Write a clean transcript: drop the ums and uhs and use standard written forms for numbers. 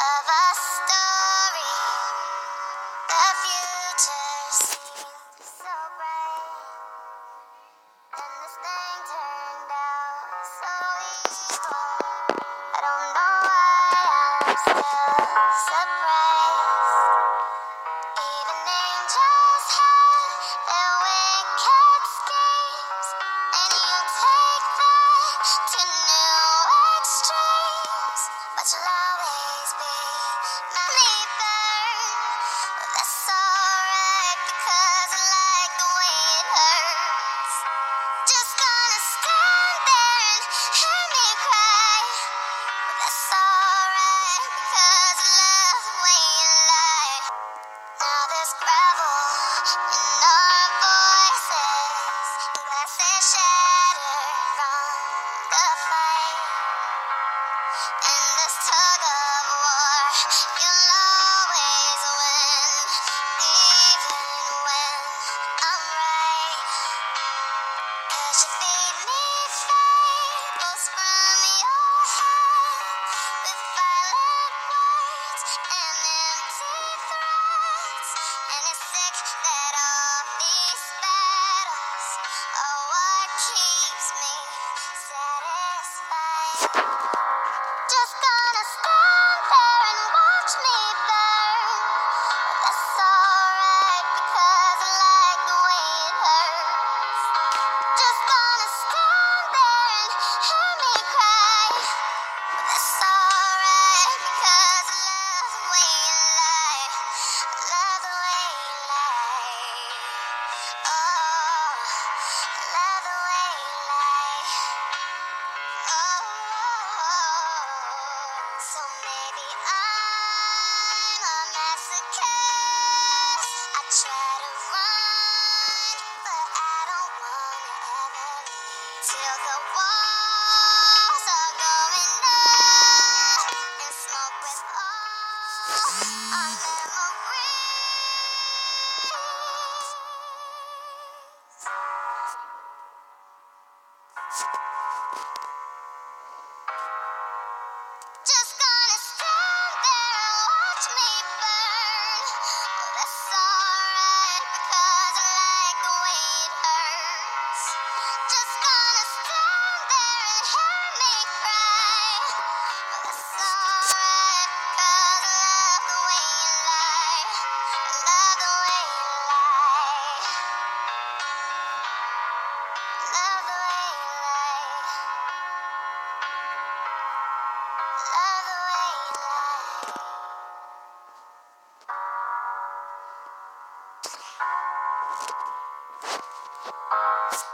of a story. The future seems so bright, and this thing turned out so evil. I don't know why I'm still surprised. Even angels have their wicked schemes, and you take that to new extremes. But you'll always be my burn. Well, that's alright because I like the way it hurts. Just gonna stand there and hear me cry. Well, that's alright because I love the way you lie. Now there's gravel in our voices, glasses shattered from the fight. In this tug of war, you'll always win, even when I'm right. 'Cause you feed me fables from your head, with violent words and empty threats. And it's sick that all these battles are what keeps me satisfied. Just gonna stand there and watch me burn. But that's alright because I like the way it hurts. Just gonna stand there and hear me cry. But that's alright because I love the way you lie. I love the way you lie. Oh, I love the way you lie. Oh, so maybe I'm a masochist. I try to run, but I don't wanna ever leave till the walls are going up and smoke with all our memories. Just gonna stand there and watch me burn. Well, that's alright because I like the way it hurts. Just gonna stand there and hear me cry. Well, that's alright because I love the way you lie. I love the way you lie. Love the way you lie. Love the way you lie.